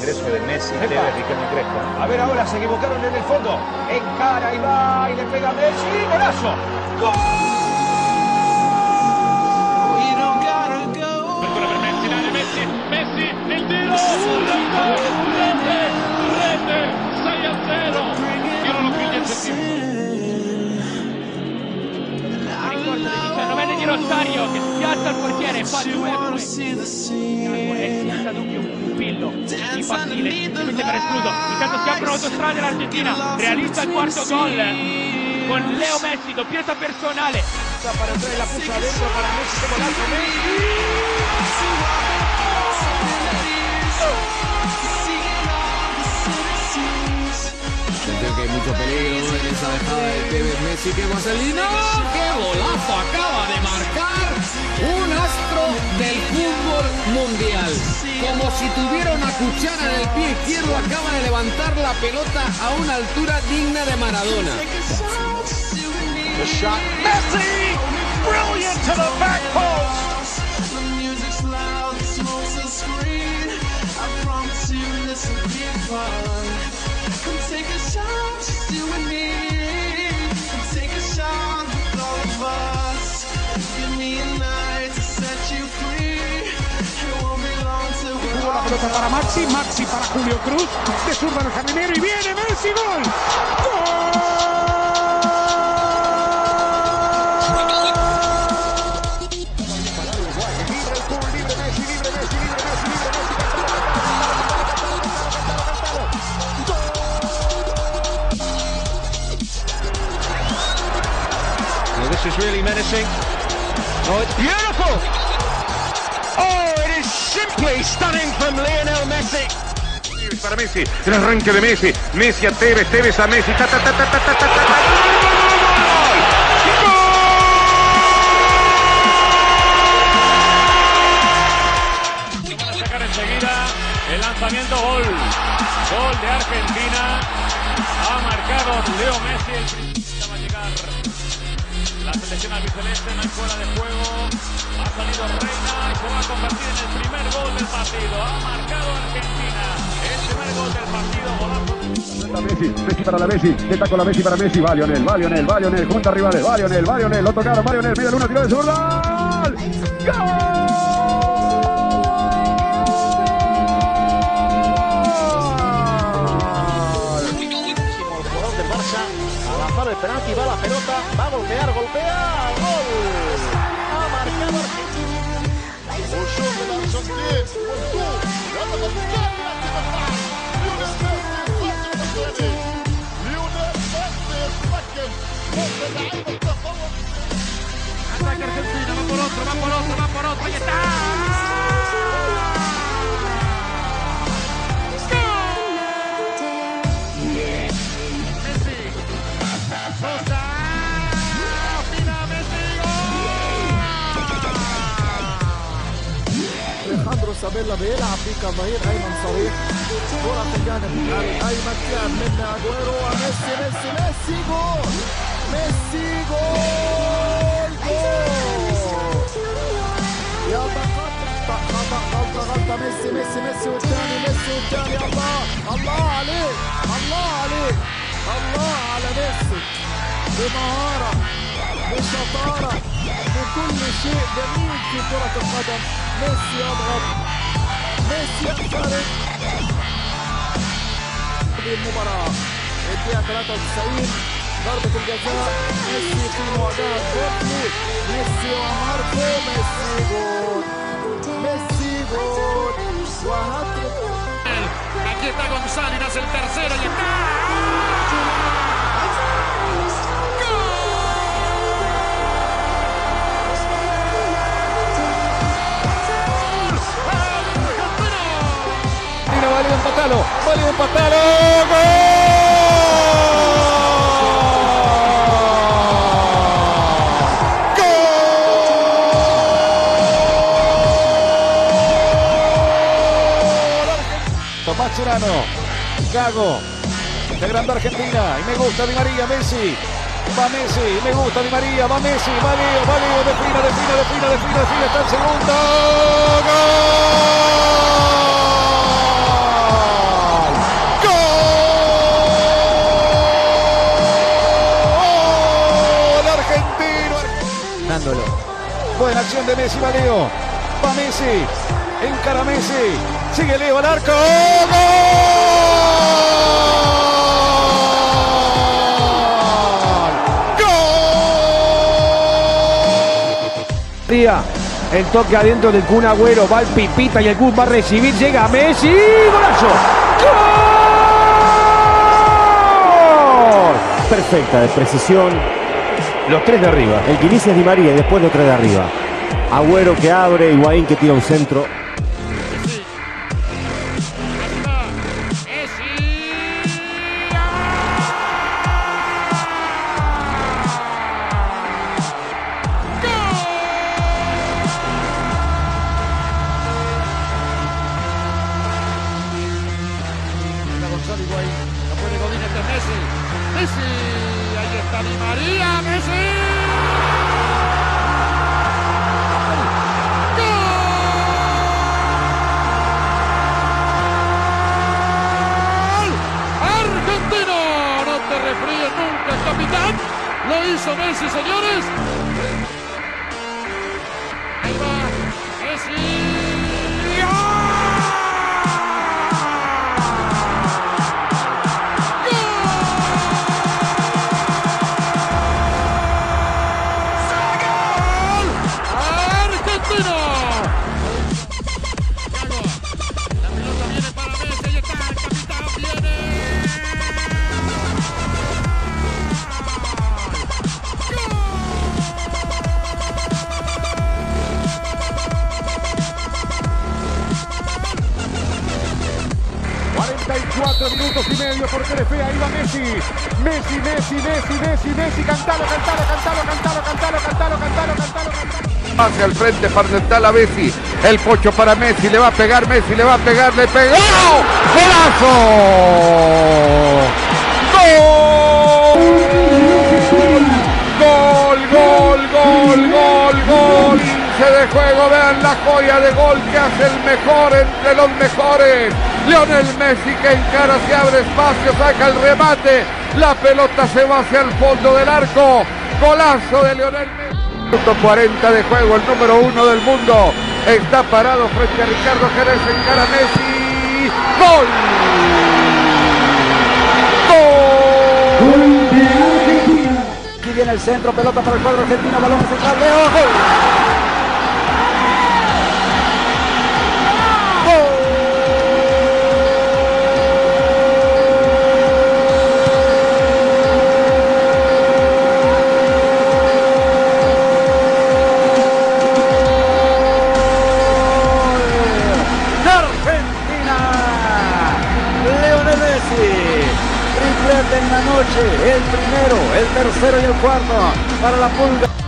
ingreso de Messi, Tevez, Riquelme y Crespo. A ver, ahora se equivocaron en el fondo. Encara y va y le pega a Messi. ¡Golazo! ¡Gol! Messi, il tiro, rete, 6-0, tirano più di effettivo. Ricordo del 19enne di Rosario che spiazza il portiere e fa 2-2. Senza dubbio un pupillo infantile, semplicemente per escluso. Intanto si aprono autostrade l'Argentina, realizza il quarto gol con Leo Messi, doppietta personale. Para entrar la puso adentro para Messi, qué golazo Messi. Creo que hay mucho peligro en esa dejada de Tevez. Messi, que vaselina, qué golazo acaba de marcar un astro del fútbol mundial. Como si tuviera una cuchara en el pie izquierdo, acaba de levantar la pelota a una altura digna de Maradona. The shot, Messi, brilliant to the back post. The music's loud, the smoke's a screen. I promise you this will be fun. Come take a shot, just you and me. Come take a shot with all of us. Give me a night to set you free. It won't be long till we're Jugó la pelota para Maxi, Maxi para Julio Cruz, de zurda el jardinero y viene Messi, gol. ¡Gol! This is really menacing. Oh, it's beautiful! Oh, it is simply stunning from Lionel Messi. Para Messi, el arranque de Messi. Messi a Tevez, Tevez a Messi. ¡Ta, ta, ta, ta, ta, ta, ta! Van a sacar enseguida el lanzamiento, gol de Argentina. Ha marcado Leo Messi. Va a llegar la selección albiceleste, no hay fuera de juego. Ha salido Reina y se va a convertir en el primer gol del partido. Ha marcado Argentina el primer gol del partido. Golazo. Messi para la Messi, está con la Messi para Messi, va Lionel, junta a rivales, va Lionel, lo tocaron, va Lionel, media luna, tiró de zurda, ¡gol! El penalti, va la pelota, va a golpea, gol. Ha marcado Argentina. Ataca Argentina, va por otro, ahí está. Alejandro Sabella بيلعب بيه كظهير ايمن صريح. كرة في الجانب الايمن لعب من اجويرو وميسي جول. ميسي جول. يتقدم غلطة ميسي والثاني الله عليه الله على ميسي بمهارة بشطارة بكل شيء جميل في كرة القدم. ميسي يضغط، ميسي يخترق. هذه المباراة الدقيقة 93 ضربة الجزاء. ميسي في مواجهة بورتلي، ميسي وماركو. ميسي جول وهاتريك. Aquí está González, hace el tercero y está. Válido empatalo, ¡gol! Mascherano, Gago, integrando Argentina, y me gusta Di María, Messi, va Messi, me gusta Di María, va Messi, va Leo, defina, está el segundo, ¡gol! Buena acción de Messi, va Leo. Va Messi. Encara Messi. Sigue Leo al arco. ¡Gol! El toque adentro del Kun Agüero. Va el Pipita y el Kun va a recibir. Llega Messi. ¡Golazo! ¡Gol! Perfecta, de precisión. Los tres de arriba. El que inicia es Di María y después los tres de arriba. Agüero que abre, Higuaín que tira un centro. Gonzalo Higuaín, la puede Godín, este Messi. Messi, ahí está Di María, Messi. No te refríes nunca, capitán. Lo hizo Messi, señores. Ahí va Messi. ¡Gol! ¡Argentino! La pelota viene para Messi. Ahí está, el capitán viene. 44 minutos y medio por Telefe, ahí va Messi. Messi, cantalo. Hacia el frente para Nestala Messi. El pocho para Messi. Le va a pegar Messi. Le pegó. ¡Golazo! ¡Gol! 15 de juego. Vean la joya de gol que hace el mejor entre los mejores. Lionel Messi que encara, se abre espacio, saca el remate. La pelota se va hacia el fondo del arco. Golazo de Lionel Messi. Minuto 40 de juego, el número 1 del mundo. Está parado frente a Ricardo Jerez, encara Messi. ¡Gol! Aquí viene el centro, pelota para el cuadro argentino, balón central, Leo. ¡Gol! Triplete en la noche, el primero, el tercero y el cuarto para la Pulga.